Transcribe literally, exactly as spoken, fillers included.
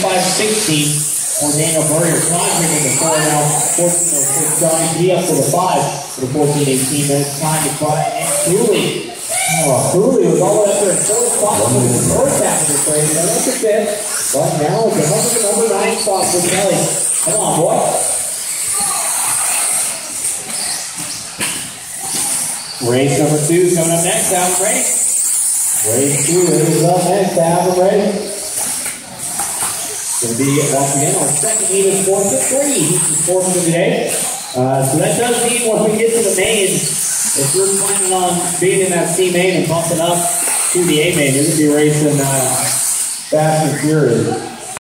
thirty-five sixteen for Daniel Burrier. Climbing in the four now, fourteen oh six. Johnny P up to the five for the fourteen eighteen minutes. Time to cut. And Cooley. Oh, Cooley was all the way up there in fourth spot for the first half of the race. Now that's a fifth. But now it's a number nine spot for Kelly. Come on, boy. Race number two is coming up next. Have them ready. Race two is up next. Have them ready. Going to be, once again, our second heat is fourth to three. He's the fourth for today. Uh, so that does mean when we get to the main, if you're planning on being in that C main and bumping up to the A main, you're going to be racing uh, fast and furious.